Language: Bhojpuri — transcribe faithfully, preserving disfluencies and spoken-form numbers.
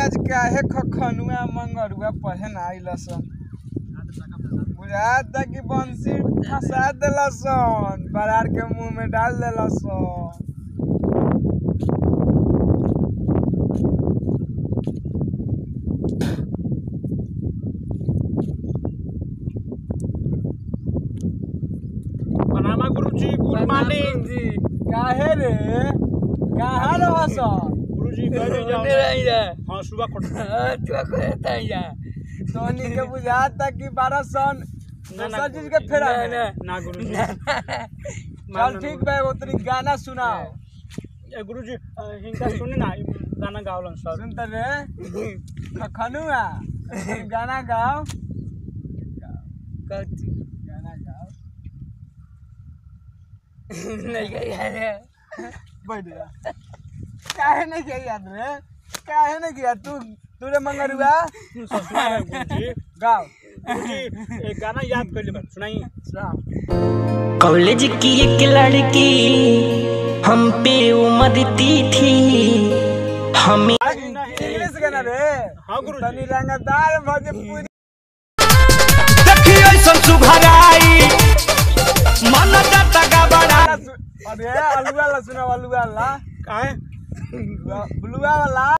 आज काहे खखनुआ मंगरुआ पढ़े ना आइलसन बुझाता कि बंसी फंसा देलसन बरार के मुंह में डाल देलसन। प्रणाम गुरुजी, गुड मॉर्निंग जी। काहे रे कहाँ रहसन गुरुजी? करे जाओ नहीं रे। हां सुबह खट तू कहता ही जा तोनी के बुझाता कि बारह सन दूसरा चीज के फेरा ना में। ना ना गुरुजी। चल ठीक बा एगो तनी गाना सुनाओ। ए गुरुजी हिंगा सुने ना गाना गावलन सर। सुन त रे खखनुआ गाना गाओ कथी गाना गाओ। नहीं गई है बैठ जा। काहे नहीं किया याद रे काहे नहीं किया तू तू रे मंगरुआ गुरुजी गाओ गुरुजी एक गाना याद कर ले सुनाई। सुनाओ। कॉलेज की एक लड़की हम पे उमरती थी हमें इंग्लिश गाना रे। हां गुरुजी। तनी रंगदार भोजपुरी देखियो सुघराई मन जाता गबड़ा। अरे अलुआ ला सुनाओ अलुआ ला काहे ब्लुआ वाला।